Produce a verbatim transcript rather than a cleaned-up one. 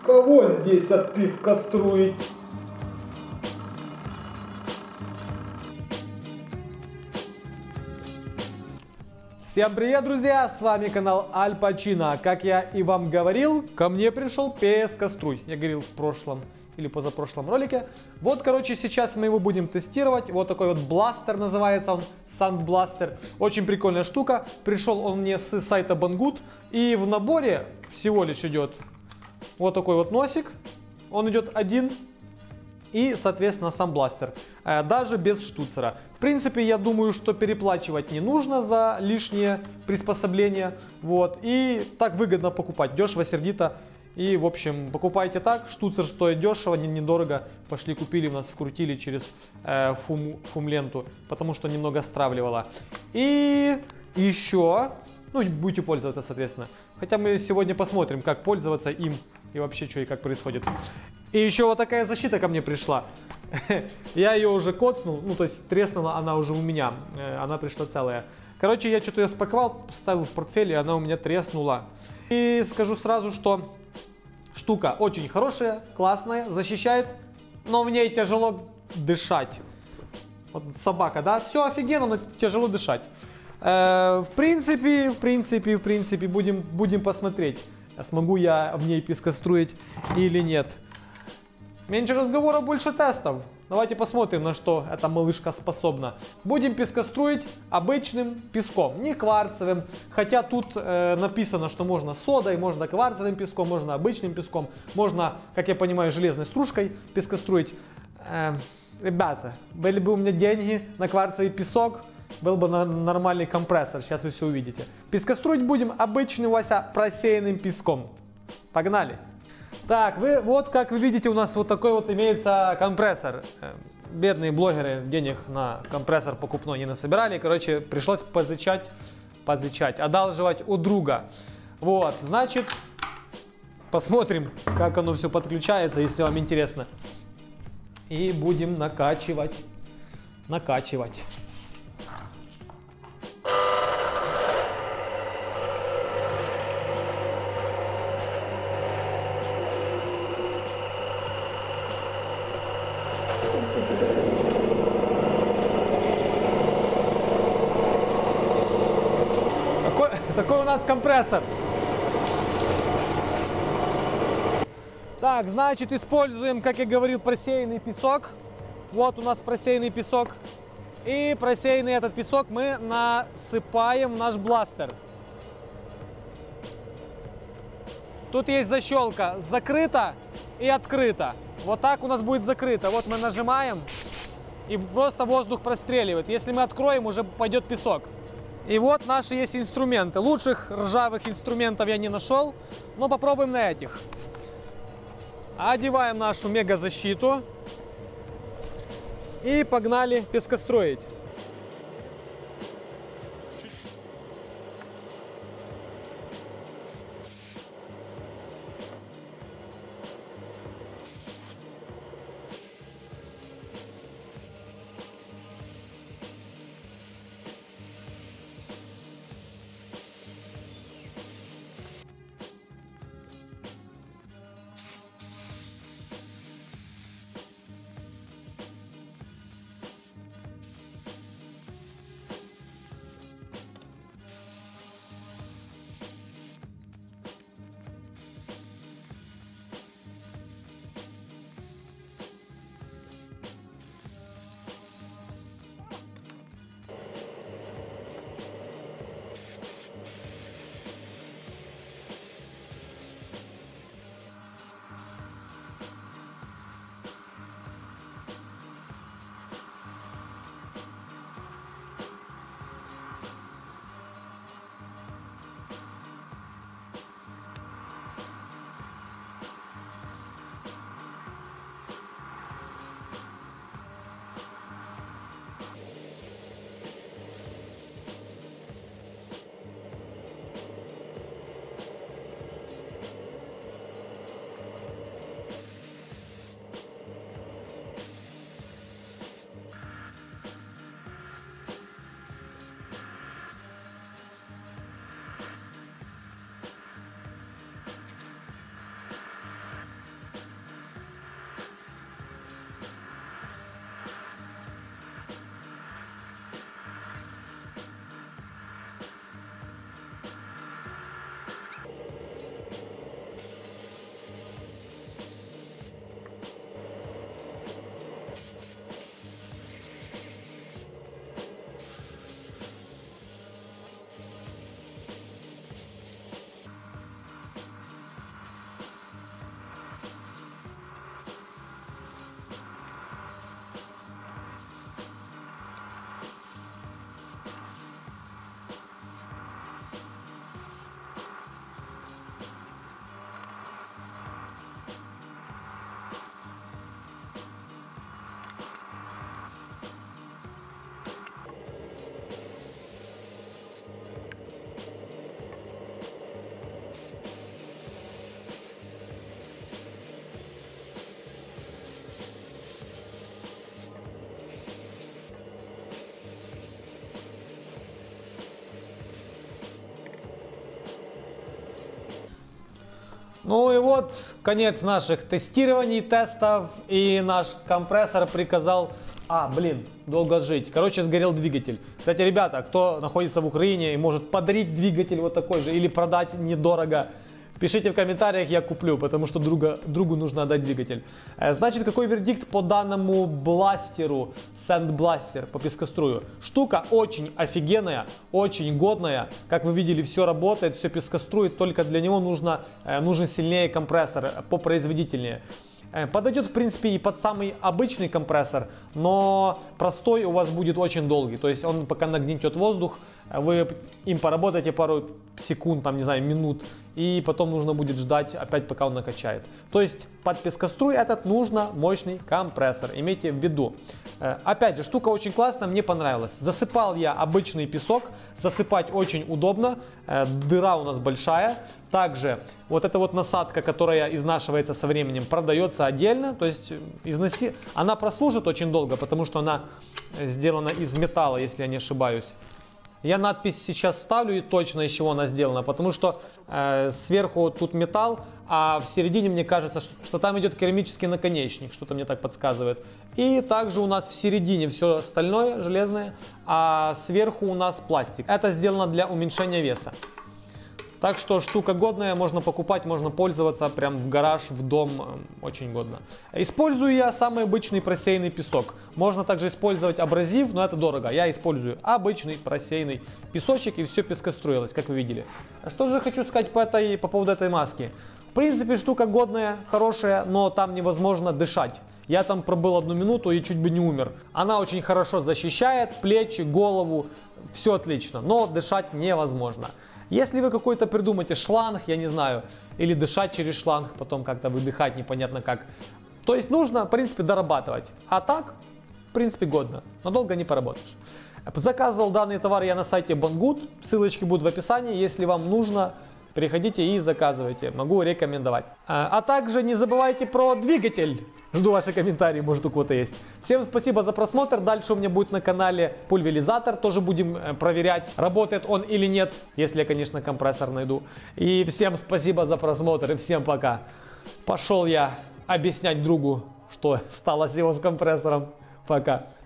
Кого здесь отписка строить? Всем привет, друзья! С вами канал Аль Пачино. Как я и вам говорил, ко мне пришел пескоструй. Я говорил в прошлом или позапрошлом ролике. Вот, короче, сейчас мы его будем тестировать. Вот такой вот бластер называется он, Sand Blaster. Очень прикольная штука. Пришел он мне с сайта Banggood. И в наборе всего лишь идет вот такой вот носик. Он идет один. И, соответственно, сам бластер. Даже без штуцера. В принципе, я думаю, что переплачивать не нужно за лишние приспособления. Вот. И так выгодно покупать. Дешево, сердито. И, в общем, покупайте так. Штуцер стоит дешево, недорого. Пошли купили, у нас вкрутили через э, фум, фум-ленту. Потому что немного стравливало. И еще... Ну, будете пользоваться, соответственно. Хотя мы сегодня посмотрим, как пользоваться им. И вообще, что и как происходит. И еще вот такая защита ко мне пришла. Я ее уже коцнул, ну то есть треснула она уже у меня. Она пришла целая. Короче, я что-то ее спаковал, вставил в портфель, и она у меня треснула. И скажу сразу, что штука очень хорошая, классная, защищает, но в ней тяжело дышать. Вот собака, да? Все офигенно, но тяжело дышать. В принципе, в принципе, в принципе, будем, будем посмотреть, смогу я в ней пескоструить или нет. Меньше разговора, больше тестов. Давайте посмотрим, на что эта малышка способна. Будем пескоструить обычным песком, не кварцевым. Хотя тут э, написано, что можно содой, можно кварцевым песком, можно обычным песком. Можно, как я понимаю, железной стружкой пескоструить. Э, ребята, были бы у меня деньги на кварцевый песок, был бы на нормальный компрессор. Сейчас вы все увидите. Пескоструить будем обычным, Вася, просеянным песком. Погнали! Так, вы, вот как вы видите, у нас вот такой вот имеется компрессор. Бедные блогеры денег на компрессор покупной не насобирали. Короче, пришлось позычать, позычать, одалживать у друга. Вот, значит, посмотрим, как оно все подключается, если вам интересно. И будем накачивать, накачивать. Такой, такой у нас компрессор. Так, значит, используем, как я говорил, просеянный песок. Вот у нас просеянный песок. И просеянный этот песок мы насыпаем в наш бластер. Тут есть защелка, закрыта и открыта. Вот так у нас будет закрыто. Вот мы нажимаем, и просто воздух простреливает. Если мы откроем, уже пойдет песок. И вот наши есть инструменты. Лучших ржавых инструментов я не нашел, но попробуем на этих. Одеваем нашу мегазащиту и погнали пескостроить. Ну и вот конец наших тестирований, тестов, и наш компрессор приказал, а, блин, долго жить. Короче, сгорел двигатель. Кстати, ребята, кто находится в Украине и может подарить двигатель вот такой же или продать недорого, пишите в комментариях, я куплю, потому что друга, другу нужно отдать двигатель. Значит, какой вердикт по данному бластеру, Sandblaster по пескострую? Штука очень офигенная, очень годная. Как вы видели, все работает, все пескострует, только для него нужно, нужен сильнее компрессор, попроизводительнее. Подойдет, в принципе, и под самый обычный компрессор, но простой у вас будет очень долгий. То есть он пока нагнетет воздух, вы им поработаете пару секунд, там, не знаю, минут, и потом нужно будет ждать опять, пока он накачает. То есть под пескоструй этот нужно мощный компрессор, имейте в виду. Опять же, штука очень классная, мне понравилась. Засыпал я обычный песок, засыпать очень удобно, дыра у нас большая. Также вот эта вот насадка, которая изнашивается со временем, продается отдельно, то есть износи... она прослужит очень долго, потому что она сделана из металла, если я не ошибаюсь. Я надпись сейчас ставлю и точно из чего она сделана, потому что э, сверху тут металл, а в середине мне кажется, что, что там идет керамический наконечник, что-то мне так подсказывает. И также у нас в середине все остальное железное, а сверху у нас пластик. Это сделано для уменьшения веса. Так что штука годная, можно покупать, можно пользоваться прям в гараж, в дом, очень годно. Использую я самый обычный просеянный песок. Можно также использовать абразив, но это дорого. Я использую обычный просеянный песочек, и все пескоструилось, как вы видели. Что же хочу сказать по, этой, по поводу этой маски. В принципе, штука годная, хорошая, но там невозможно дышать. Я там пробыл одну минуту и чуть бы не умер. Она очень хорошо защищает плечи, голову, все отлично, но дышать невозможно. Если вы какой-то придумаете шланг, я не знаю, или дышать через шланг, потом как-то выдыхать непонятно как, то есть нужно, в принципе, дорабатывать. А так, в принципе, годно, но долго не поработаешь. Заказывал данный товар я на сайте Banggood, ссылочки будут в описании, если вам нужно, переходите и заказывайте, могу рекомендовать. А, а также не забывайте про двигатель. Жду ваши комментарии, может у кого-то есть. Всем спасибо за просмотр. Дальше у меня будет на канале пульверизатор. Тоже будем проверять, работает он или нет. Если я, конечно, компрессор найду. И всем спасибо за просмотр и всем пока. Пошел я объяснять другу, что стало с его с компрессором. Пока.